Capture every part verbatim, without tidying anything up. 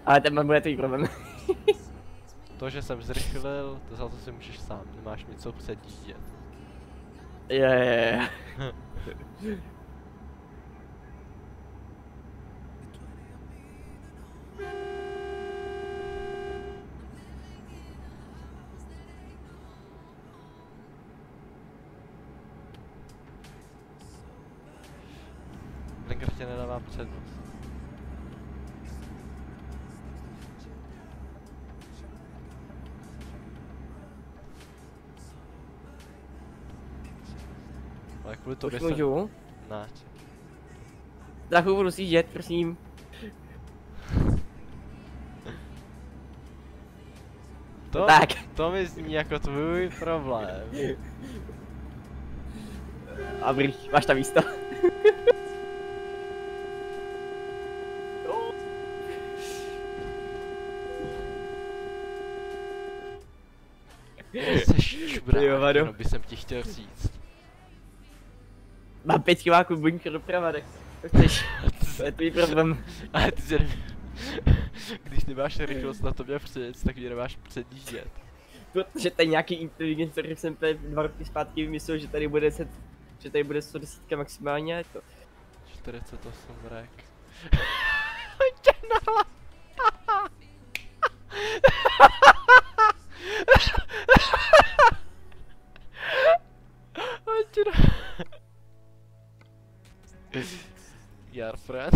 Ale ten bude tvůj problém. To, že jsem zrychlil, to za to si můžeš sám, nemáš mi co předjíždět. Je, je, je. Tenkrát tě nedávám přednost. Ale kvůli tobě Už jsem... můžu? Náč. Strachu budu si jet, prosím. To, tak. To mi zní jako tvůj problém. Dobrý, máš tam místo. Jseš čurák, Jo, Vado. jenom by jsem ti chtěl říct. Mám pět kiláků buňka doprava, tak to chceš. To je tvůj problém. Ale ty se když nemáš rychlost na to mě přijet, tak mě nemáš předjíždět. Protože tady nějaký inteligent, který jsem tady dva roky zpátky vymyslel, že tady bude set, že tady bude sto deset maximálně, je to. čtyřicet osm rek. Your friend.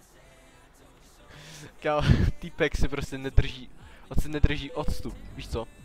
Kámo, týpek si prostě nedrží, on si nedrží odstup, víš co?